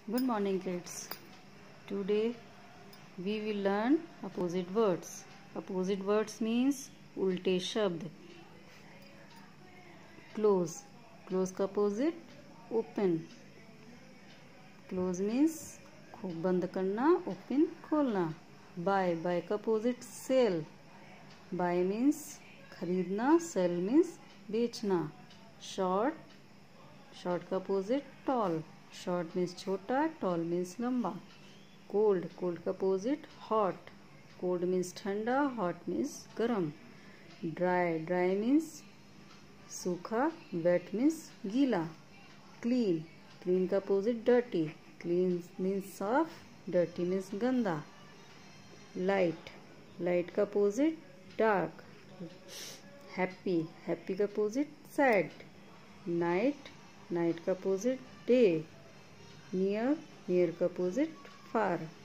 Good morning, kids. Today we will learn opposite words. Opposite words means उल्टे शब्द. Close. Close का opposite open. Close means बंद करना, open खोलना. Buy. Buy का opposite sell. Buy means खरीदना, sell means बेचना. Short. Short का opposite tall. Short means छोटा, tall means लंबा. Cold. Cold का opposite hot. Cold means ठंडा, hot means गर्म. Dry. Dry means सूखा, wet means गीला. Clean. Clean का opposite dirty. Clean means साफ, dirty means गंदा. Light. Light का opposite dark. Happy. Happy का opposite sad. Night. Night का opposite day. Near. Near का opposite far.